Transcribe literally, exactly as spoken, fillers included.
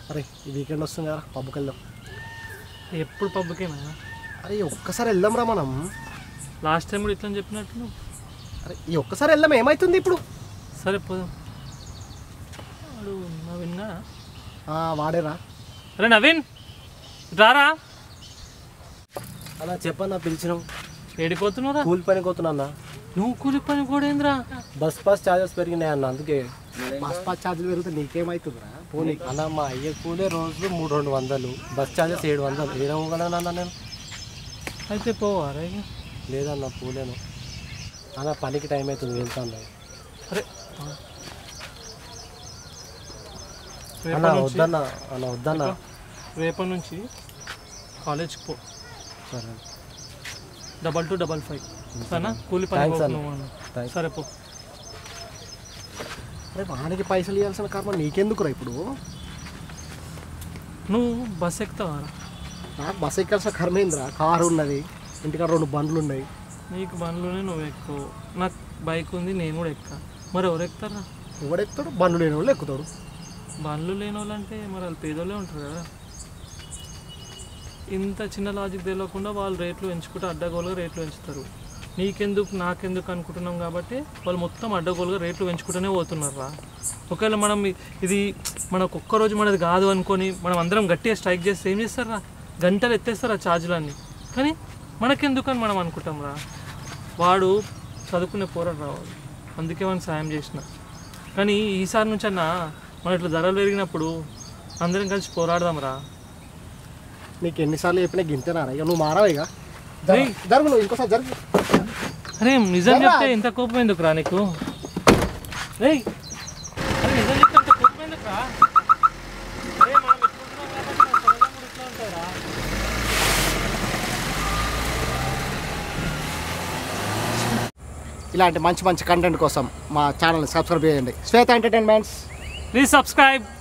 అరే ఈ వీకెండ్ వస్తుంది కదా పబ్కి వెళ్దాం. ఎప్పుడు పబ్కేనా? అరే ఒక్కసారి వెళ్దాం రా మనం. లాస్ట్ టైం కూడా ఇట్లా చెప్పినట్టు నువ్వు. అరే ఈ ఒక్కసారి వెళ్దాం, ఏమవుతుంది ఇప్పుడు? సరే పోదాం. వాడు నవీన్ వాడేరా. అరే నవీన్ రారా. అలా చెప్పన్నా పిలిచినావు. ఏడిపోతున్నావురా? కూలి పనికి పోతున్నా. నువ్వు కూలి పని కూడా ఏంద్రా? బస్ పాస్ ఛార్జెస్ పెరిగినాయి అన్న, అందుకే. బస్ పాస్ ఛార్జెస్ పెరిగితే నీకేమవుతుందిరా? పోనీ అన్న మా అయ్యే కూలే రోజు మూడు రెండు వందలు, బస్ ఛార్జెస్ ఏడు వందలు ఏడవగలనన్నా నేను. అయితే పోవారా? లేదన్న పోలేను అన్న, పనికి టైం అవుతుంది వెళ్తాను. అరే అన్న వద్దన్న అన్న వద్దన్న రేపటి నుంచి కాలేజ్కి పో. సరే డబల్ టూ డబల్ ఫైవ్ సరేనా? కూలి పని. సరే పో. అరే వానికి పైసలు ఇవ్వాల్సిన కర్మ నీకెందుకురా ఇప్పుడు? నువ్వు బస్ ఎక్కుతావా? నాకు బస్ ఎక్కాల్సిన కర్మ ఏందిరా? కారు ఉన్నది, ఇంటికాడ రెండు బండ్లు ఉన్నాయి. నీకు బండ్లునే నువ్వు ఎక్కువ, నాకు బైక్ ఉంది నేను కూడా ఎక్కా. మరి ఎవరు ఎక్కుతారా? ఎవడు ఎక్కుతాడు? బండ్లు లేని వాళ్ళు ఎక్కుతాడు. బండ్లు లేని వాళ్ళు అంటే మరి వాళ్ళు పేదోళ్ళే ఉంటారు కదా. ఇంత చిన్న లాజిక్ తెలియకుండా వాళ్ళు రేట్లు పెంచుకుంటే అడ్డగోలుగా రేట్లు పెంచుతారు. నీకెందుకు నాకెందుకు అనుకుంటున్నాం కాబట్టి వాళ్ళు మొత్తం అడ్డగోలుగా రేట్లు పెంచుకుంటూనే పోతున్నారు రా. ఒకవేళ మనం ఇది మనకు ఒక్కరోజు మనది కాదు అనుకొని మనం అందరం గట్టిగా స్ట్రైక్ చేస్తే ఏం చేస్తారా? గంటలు ఎత్తేస్తారు ఆ ఛార్జీలన్నీ. కానీ మనకెందుకని మనం అనుకుంటాం రా. వాడు చదువుకునే పోరాడు రావాలి, అందుకే మనం సాయం చేసిన. కానీ ఈసారి నుంచి అన్నా మనం ఇట్లా ధరలు పెరిగినప్పుడు అందరం కలిసి పోరాడదాం రా. నీకు ఎన్నిసార్లు చెప్పినా గింతేనా? ఇక నువ్వు మారావు. ఇక జరుగు, నువ్వు ఇంకోసారి జరుగు. అరే నిజం చెప్తే ఇంత కోపం ఎందుకు రా నీకు? రే అరే నిజం చెప్తే ఇంత కోపం ఎందుకు రా? అరే మనం ఎట్లుంటున్నాం కాబట్టి ఇట్లా ఉంటారా? ఇలాంటి మంచి మంచి కంటెంట్ కోసం మా ఛానల్ని సబ్స్క్రైబ్ చేయండి. Shweta entertainments, please subscribe.